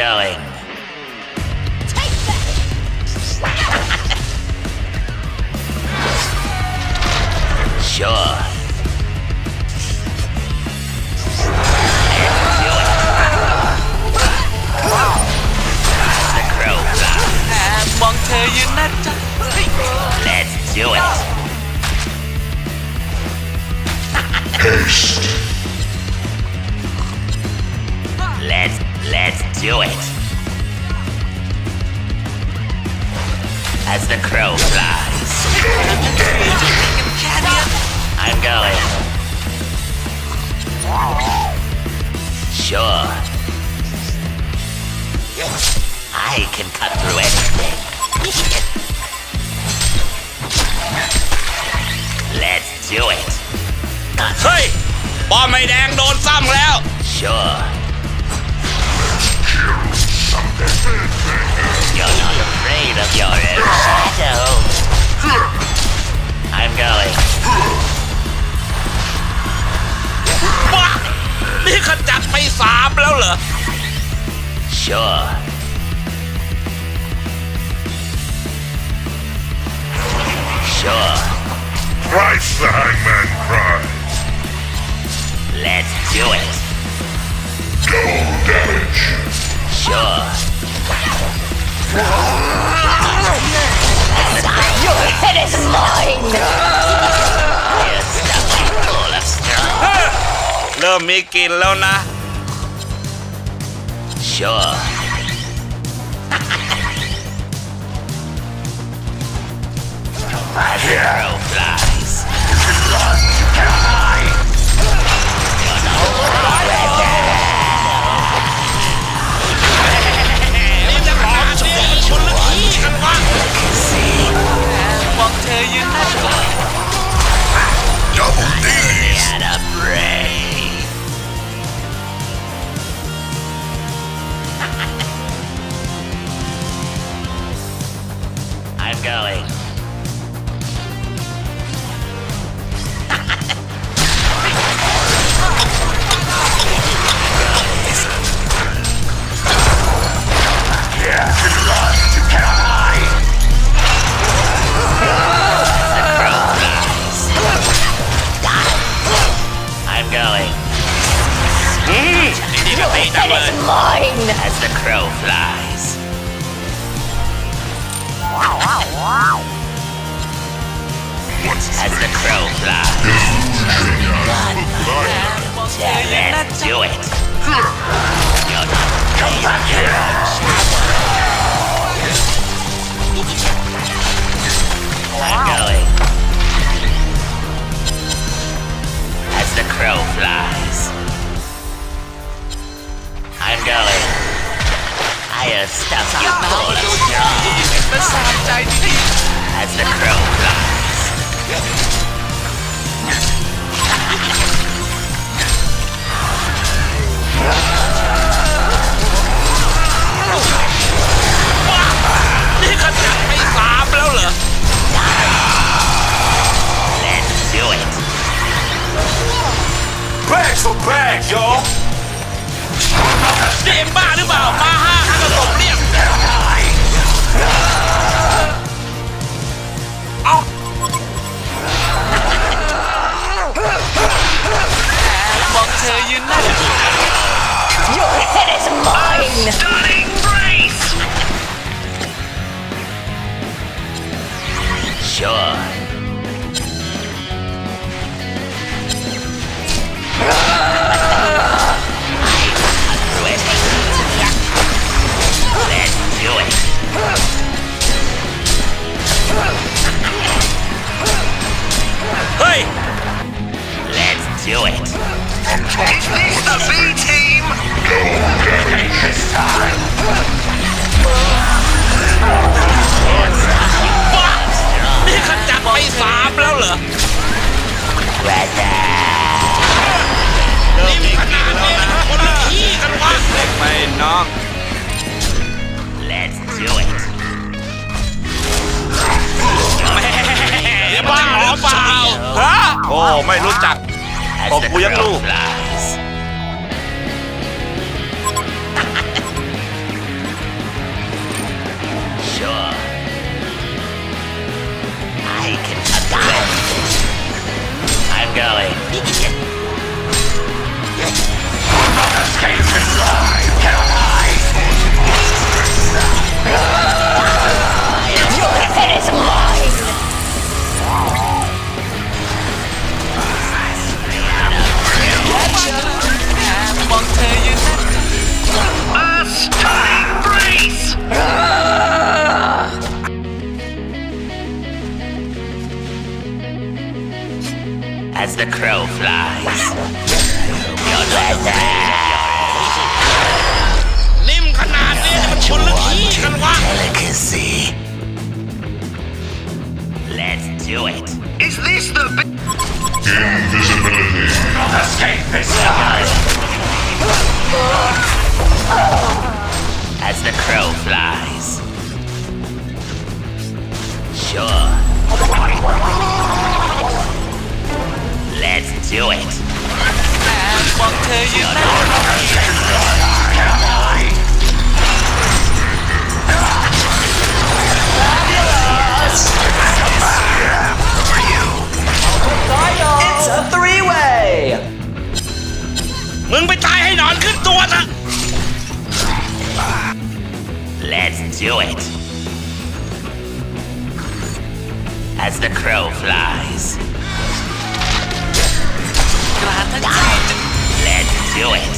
going. Take that! Sure. The crow flies. มองเธอยืนนะจ๊ะ Let's do it. Haste. Let's do it. As the crow flies. I'm going. Sure. I can cut through anything. Let's do it. เฮ้ยป้อมไม้แดงโดนซ้ำแล้ว Sure. You're not afraid of your own shadow. I'm going. ว้านี่ขจัดไป3แล้วเหรอ Sure. Sure. Thrice the hangman cries. Let's do it. Double damage. Sure. Your head is mine! You're stuffy full of straw. เริ่มมีกลิ่นแล้วนะ Sure. As the crow flies. You're not afraid. นี่จะหลอกชมคนละที่กันวะ มองเธอยืนนะจ๊ะ Double knees. At a brain. I'm going. I'm going. นี่ก็ตีจัง Head เลย is mine! As the crow flies. As the crow flies. Yeah, let's do it. You're not afraid of your own shadow. I'm going. As the crow flies. I'm going. I have stuffed you full of straw. ประสานใจดี As the crow flies. นี่ขจัดไป3แล้วเหรอ Let's do it. Bags for bags, y'all. นี่บ้าหรือเปล่ามา5ครั้งก็ตบเรียบเอา มองเธอยืนนะ Your head is mine! Stunning grace! Sure. Let's do it. Hey! Let's do it. It's the V-team. Double damage. This time. บ้านี่ขจัดไป3แล้วเหรอ นี่มีขนาดนี้คนละที่กันวะเล็กไปน้อง Let's do it. แม่บ้าหรือเปล่าฮะโอ้ไม่รู้จัก As ตบ the กูยังลู crow ก flies. Escape this line. Cannot hide. Your head is mine! มองเธอยืนนั่น A stunning brace! As the crow flies. Your leather. นิ่มขนาดนี้มันชนละขี้กันวะ Delicacy. Let's do it. Is this the Invisibility. Escape this time. As the crow flies. Sure. Let's do it. มองเธอยืนนั่น It's a three-way! มึงไปตายให้หนอนขึ้นตัวซะ Let's do it. As the crow flies. กลาทั้งทีจะ Let's do it.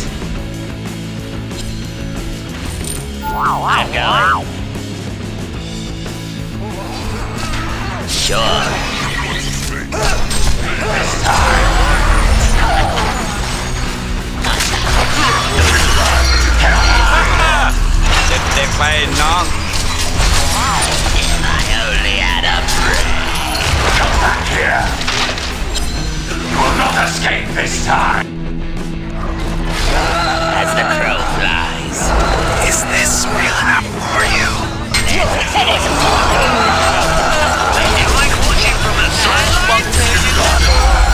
I'm going. Sure. This time. เด็กๆไปน้อง I only had a brain. Come back here. You will not escape this time. As the crow flies. Is this real enough for you? Your head is mine! You like watching from the มอง sidelines? เธอยืนนั่น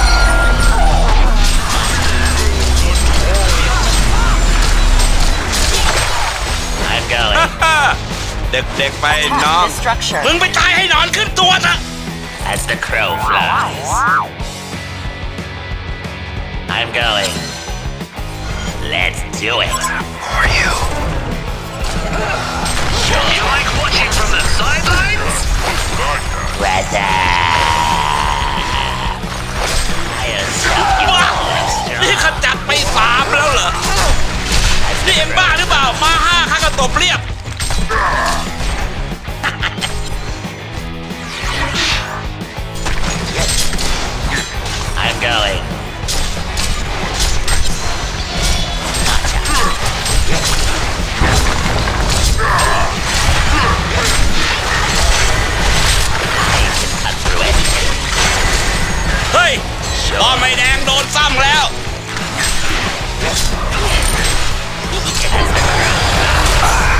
I'm going. เด็กๆไปน้อง Attack the structure. มึงไปตายให้หนอนขึ้นตัวซะ As the crow flies. I'm going. Let's do it. For you. You like watching from the sidelines? Weather. I assume you ว้าว monster. นี่ขจัดไป3แล้วเหรอ As นี่ the เอ็งบ้า crow หรือเปล่า มา5ข้าก็ตบเรียบ I'm going. I can cut through anything. เฮ้ยบอมไม่แดงโดนซ้ำแล้ว As the crow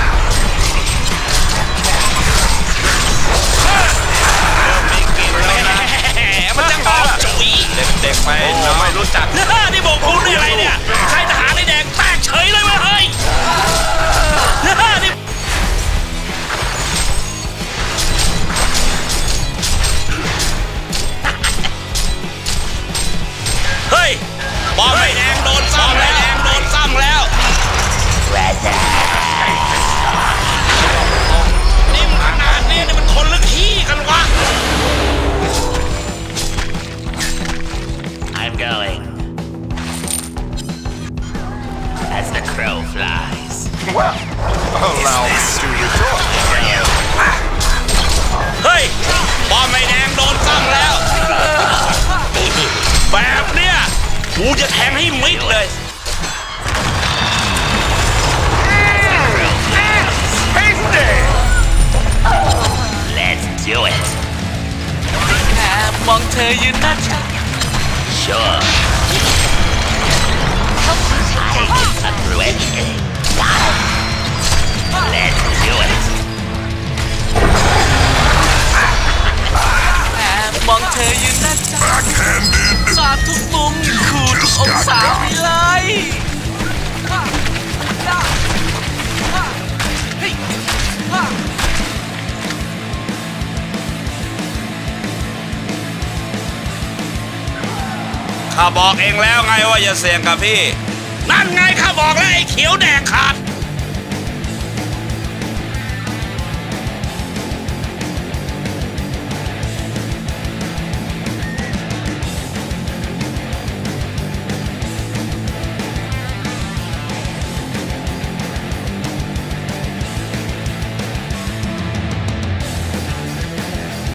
มันจะหอมจุ๋ยเด็กๆไปน้องไม่รู้จัก นี่บอกพูดได้อะไรเนี่ยใครทหารไอ้แดงแตกเฉยเลยเว้ยเฮ้ยนี่ เฮ้ยบอมไม่แดงโดนซ้ำแล้ว Weather. นิ่มขนาดนี้นี่มันคนลึกขี้กันวะ I'm going. As the crow flies. Allow me to retort. เฮ้ยบอมไม่แดงโดนซ้ำแล้ว แบบเนี้ยกูจะแทงให้มิดเลย Let's do it. มองเธอยืนนั่น Sure. I can cut through anything. Let's do it. มองเธอยืนนั่นจ้ะ Backhanded. สาดทุกมุมขูดทุกองศาไปเลย ขข้าบอกเองแล้วไงว่าอย่าเสี่ยงกับพี่นั่นไงข้าบอกแล้วไอ้เขียวแดกขาด